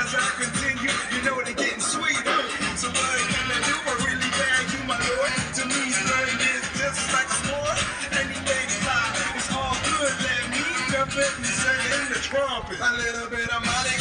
as I continue, you know they're getting sweeter. So what can I do? I really value my lord. To me, learning is just like a sport. Anything fly, it's all good. Let me jump in and sing in the trumpet. A little bit of Monica.